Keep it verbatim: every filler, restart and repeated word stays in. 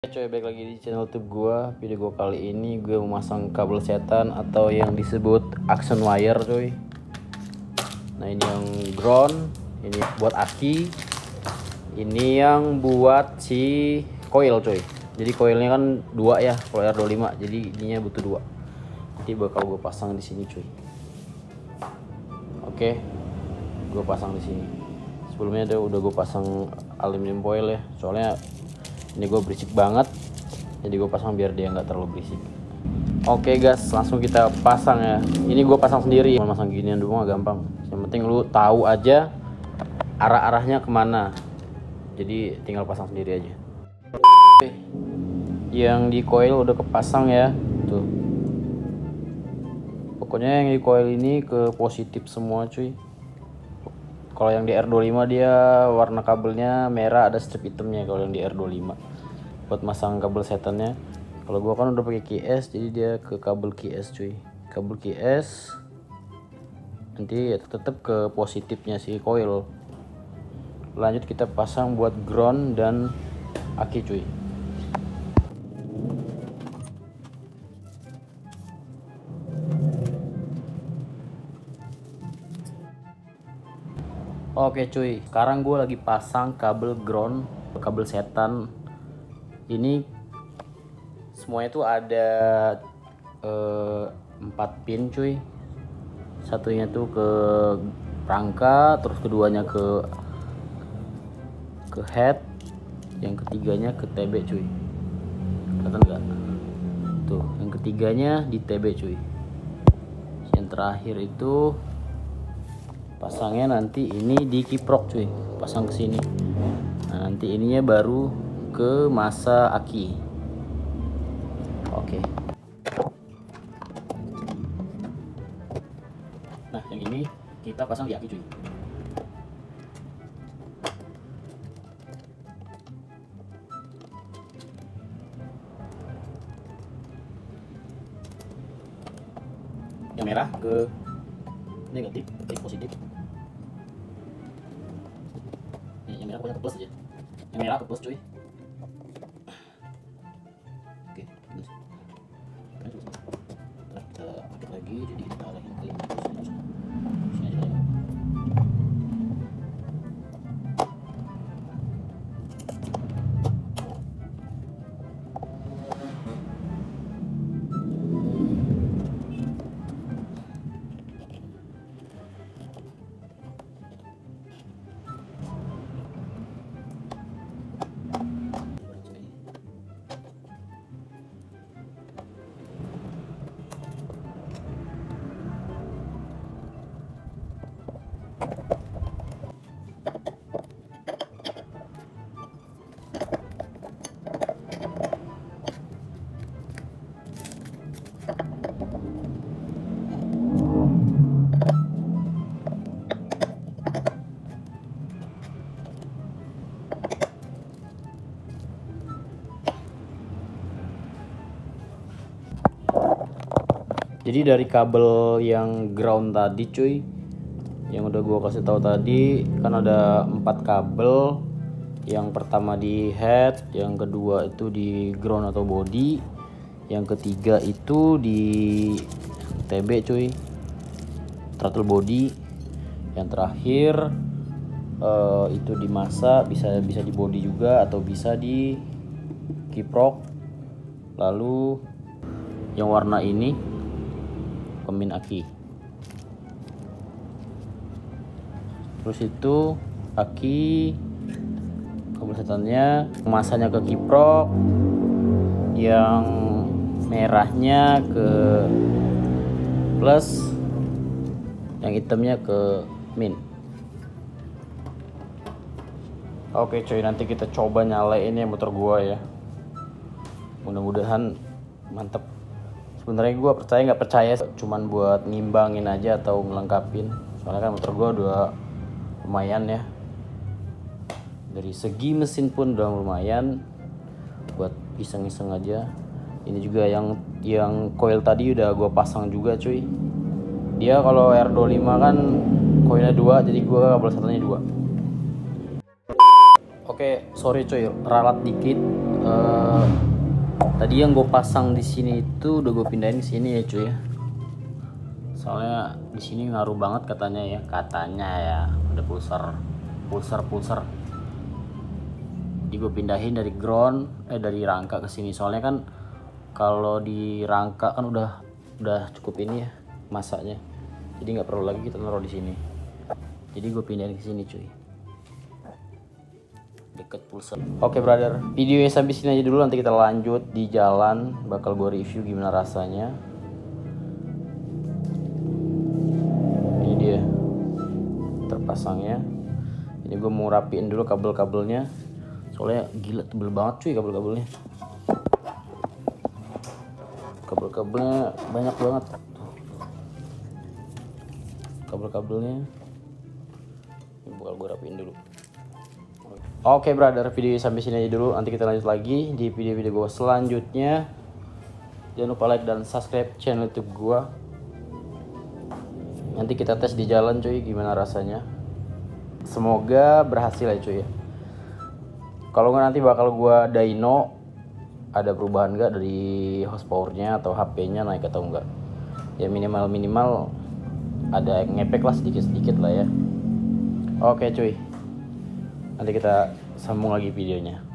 Coy, balik lagi di channel YouTube gua. Video gua kali ini gue memasang kabel setan atau yang disebut action wire, coy. Nah, ini yang ground, ini buat aki. Ini yang buat si coil, coy. Jadi coilnya kan dua ya, kalau R dua puluh lima. Jadi ininya butuh dua. Nanti bakal gue pasang di sini, coy. Oke. Gue pasang di sini. Sebelumnya udah udah gue pasang aluminium foil ya. Soalnya ini gue berisik banget, jadi gue pasang biar dia nggak terlalu berisik. Oke guys, langsung kita pasang ya. Ini gue pasang sendiri, mau pasang ginian dulu nggak gampang. Yang penting lu tahu aja arah-arahnya kemana, jadi tinggal pasang sendiri aja. Oke. Yang di coil udah kepasang ya, tuh. Pokoknya yang di coil ini ke positif semua, cuy. Kalau yang di R dua puluh lima dia warna kabelnya merah, ada strip hitamnya. Kalau yang di R dua puluh lima buat masang kabel setannya. Kalau gua kan udah pakai Q S, jadi dia ke kabel Q S, cuy. Kabel Q S nanti tetap ke positifnya si coil. Lanjut kita pasang buat ground dan aki, cuy. Oke cuy, sekarang gue lagi pasang kabel ground, kabel setan. Ini semuanya tuh ada eh, empat pin, cuy. Satunya tuh ke rangka, terus keduanya ke ke head, yang ketiganya ke T B, cuy. Kelihatan nggak? Tuh, yang ketiganya di T B, cuy. Yang terakhir itu pasangnya nanti ini di kiprok, cuy, pasang ke sini. Nah, nanti ininya baru ke masa aki. Oke. Nah, yang ini kita pasang di aki, cuy. Yang merah ke negatif, ke positif. Yang merah pokoknya ke plus aja. Yang merah ke plus, cuy. Oke, terus kan coba nah, kita aktif lagi, jadi kita arahin ke ini terus sini aja ya. Jadi dari kabel yang ground tadi, cuy, yang udah gua kasih tahu tadi, kan ada empat kabel. Yang pertama di head, yang kedua itu di ground atau body, yang ketiga itu di T B, cuy, throttle body, yang terakhir uh, itu di masa, bisa bisa di body juga atau bisa di kiprok. Lalu yang warna ini pemain aki. Terus itu aki kabel setannya, masanya ke kiprok, yang merahnya ke plus, yang hitamnya ke min. Oke coy, nanti kita coba nyalain ya motor gua ya. Mudah-mudahan mantep. Sebenarnya gue percaya nggak percaya, cuman buat ngimbangin aja atau ngelengkapin. Soalnya kan motor gue udah lumayan ya. Dari segi mesin pun udah lumayan. Buat iseng-iseng aja. Ini juga yang yang coil tadi udah gue pasang juga, cuy. Dia kalau R dua puluh lima kan coilnya dua, jadi gue kabel satunya dua. Oke, sorry cuy, ralat dikit. uh, tadi yang gue pasang di sini itu udah gue pindahin ke sini ya cuy ya. Soalnya di sini ngaruh banget katanya ya, katanya ya ada pulsar, pulsar, pulsar. Jadi gue pindahin dari ground, eh dari rangka ke sini. Soalnya kan kalau di rangka kan udah udah cukup ini ya masanya. Jadi nggak perlu lagi kita naruh di sini. Jadi gue pindahin ke sini cuy. Deket pulsar. Oke brother, videonya sampai sini aja dulu. Nanti kita lanjut di jalan. Bakal gue review gimana rasanya. Dia terpasangnya. Ini gue mau rapiin dulu kabel-kabelnya, soalnya gila tebel banget cuy kabel-kabelnya. Kabel-kabelnya banyak banget. Kabel-kabelnya ini bakal gue rapiin dulu. Oke brother, video sampai sini aja dulu. Nanti kita lanjut lagi di video-video gue selanjutnya. Jangan lupa like dan subscribe channel YouTube gue. Nanti kita tes di jalan cuy gimana rasanya. Semoga berhasil ya cuy ya. Kalau nggak nanti bakal gua dyno ada perubahan nggak dari horsepowernya atau H P-nya naik atau enggak. Ya minimal minimal ada ngepek lah sedikit sedikit lah ya. Oke cuy. Nanti kita sambung lagi videonya.